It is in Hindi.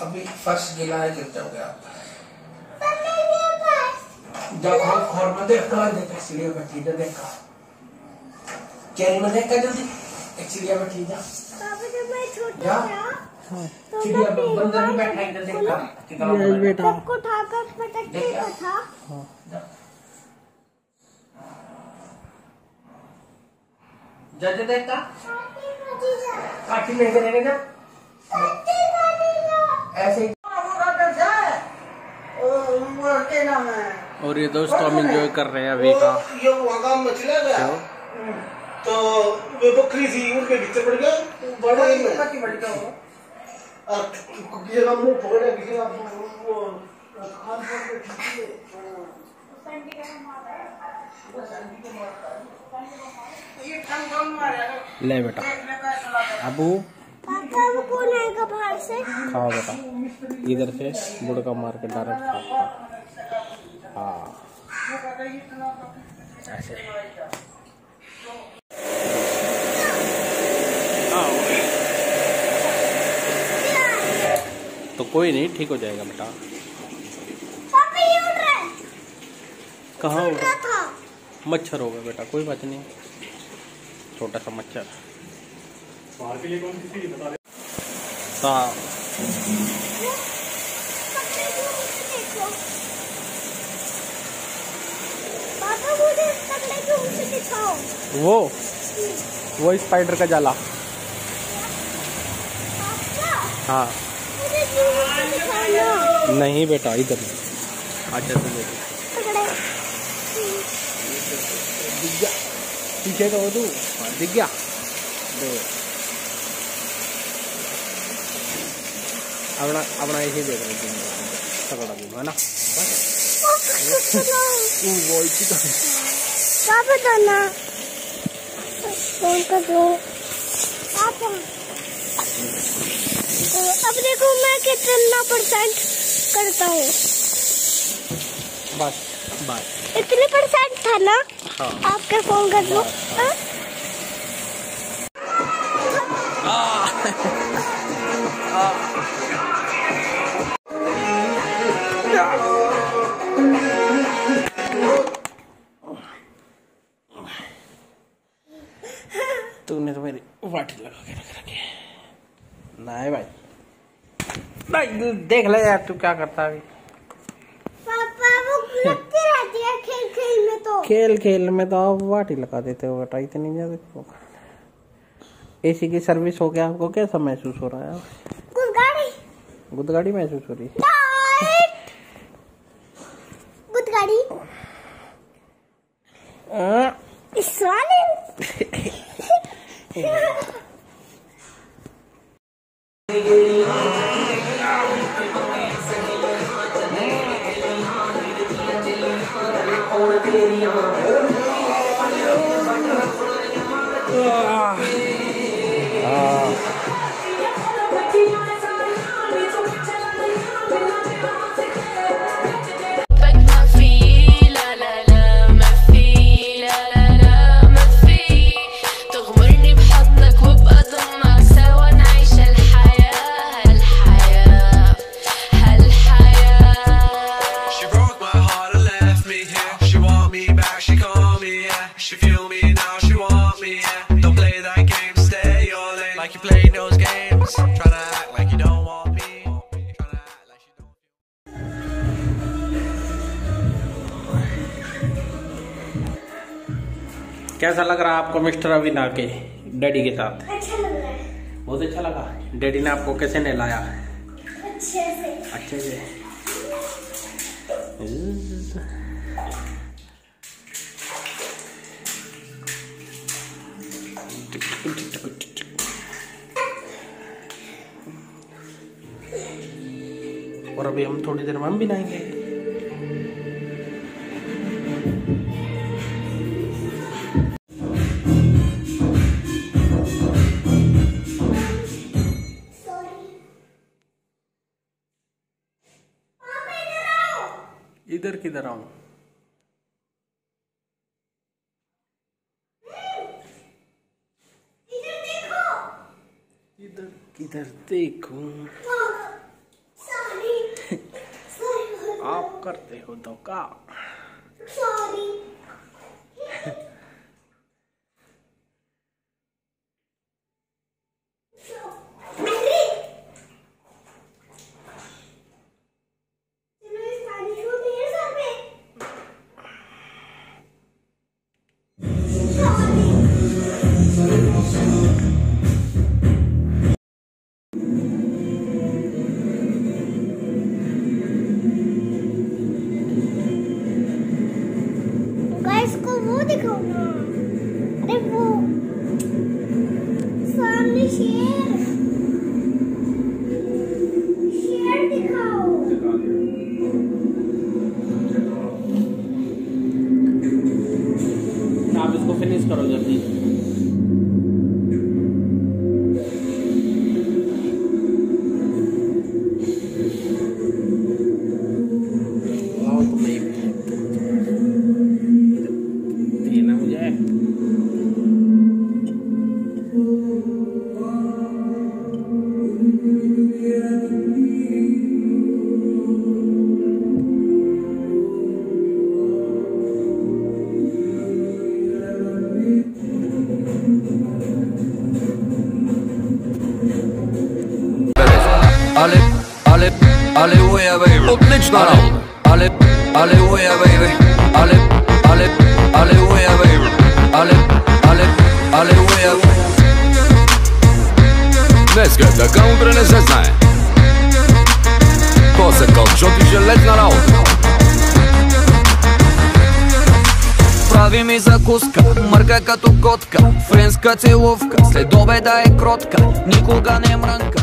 अभी फर्स्ट गिला है, गिर जाओगे आप। जब हम खोर में देखा देख चिड़िया बैठी जा, देखा कैरी में देखा जल्दी, एक चिड़िया बैठी जा, जा चिड़िया बंदर भी बैठा इधर देखा, ये बेटा सबको उठाकर पटकने का था। जज देखा काठी लेके रहेगा ना ऐसे ही। और ये दोस्तों हम एंजॉय कर रहे हैं अभी का। ये वहाँ मछली गया तो वो बकरी थी उनके भीतर पड़ गया, बड़े किसी का मुंह पकड़ लिया, किसी का वो खान पर ले बेटा अबू बाहर से खाओ बेटा, इधर से बुड़का मार के डायरेक्ट खाओ। हाँ ऐसे तो कोई नहीं, ठीक हो जाएगा बेटा। कहाँ होगा? मच्छर होगा बेटा, कोई बात नहीं, छोटा सा मच्छर। बाहर के लिए कौन सी चीज बता रहे? वो स्पाइडर का जाला। हाँ नहीं बेटा, इधर अच्छा तो दिख गया पीछे का, वो तू दिख गया। अपना ऐसे देख रहे तगड़ा भी है ना। अब देखो मैं कितना परसेंट करता हूँ। बस बस इतने परसेंट था ना। हाँ। आपके फोन कर दो। तूने तो मेरी वाटी लगा के रख रखी है। नहीं भाई, नहीं देख ले यार तू क्या करता है। पापा वो लगती रहती है खेल खेल में, तो खेल खेल में तो आप वाटी लगा देते हो बेटा, इतनी ज्यादा। एसी की सर्विस हो गया, आपको कैसा महसूस हो रहा है? गुदगाड़ी महसूस हो रही है। गुदगाड़ी इस वाले कैसा लग रहा है आपको मिस्टर अविन आके डैडी के साथ? अच्छा लग रहा है। बहुत अच्छा लगा। डैडी ने आपको कैसे नहलाया? अच्छे से। और अभी हम थोड़ी देर में हम भी नहाएंगे। इधर किधर आऊं? इधर किधर देखूं? करते हो धोखा। सॉरी। इसको वो दिखाओ ना। अरे वो सामने शेर दिखाओ। आप इसको फिनिश करो जल्दी। Аллилуйя, baby. Отлично, аллилуйя, baby. Аллилуйя, baby. Аллилуйя. Днеска така, утре не се знае. После кълчоти ще летна работа. Прави ми закуска, мърка като котка. Френска целувка, след обеда е кротка. Никога не мрънка.